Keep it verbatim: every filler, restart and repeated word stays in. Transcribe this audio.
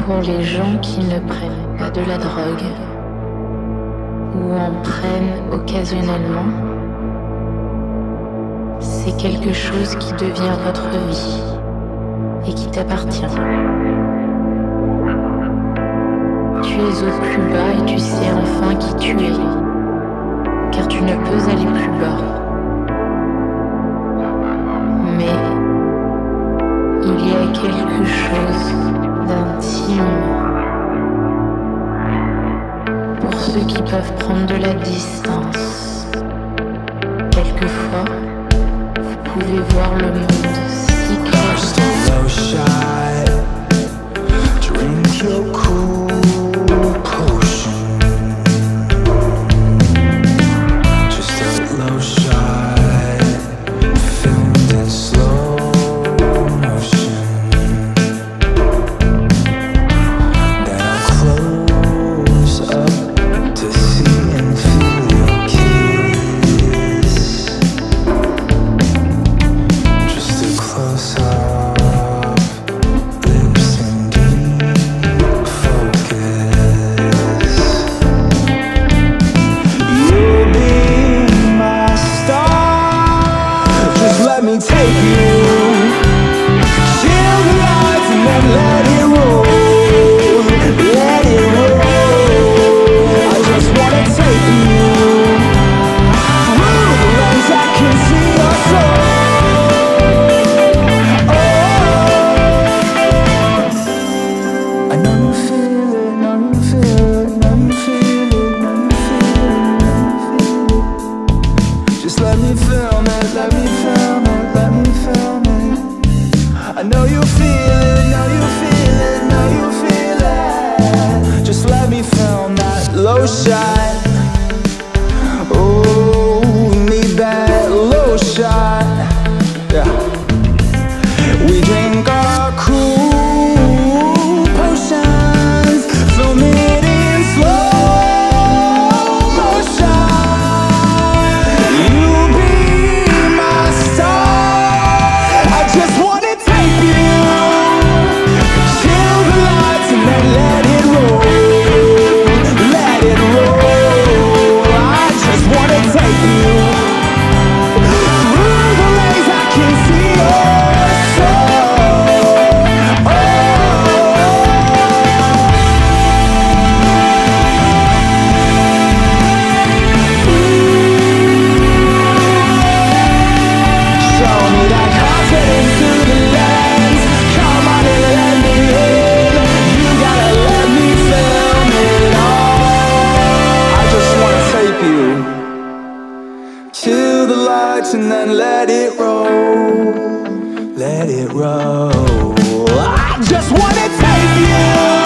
pour les gens qui ne prennent pas de la drogue ou en prennent occasionnellement, c'est quelque chose qui devient votre vie et qui t'appartient. Tu es au plus bas et tu sais enfin qui tu es, car tu ne peux aller plus bas. Mais il y a quelque chose d'intime pour ceux qui peuvent prendre de la distance. Quelquefois, vous pouvez voir le monde si clairement. Drink your cool potion. Just a low shot, filmed in slow motion. Then I'll close up to see and feel your kiss. Just a close up, lips in deep focus. You'll be my star. Just let me take you. Chill the lights and then let it roll. Let it roll. I just wanna take you through the lens I can see your soul. I know you feel it, know you feel it, know you feel it, know you feel it, know you feel it. Just let me film it, let me film it, let me film it. I know you feel it, know you feel it, know you feel it. Just let me film that low shot. Oh, we need that low shot. Yeah. We drink our cool potions, film it in slow motion. You'll be my star. I just wanna take you. Chill the lights and then let it roll. Let it roll. I just wanna take you through the lanes I can see your soul. Oh. Show me that confidence through the lens. Come on and let me in. You gotta let me film it all. I just wanna take you to the lights and then let it roll. Let it roll. I just wanna take you.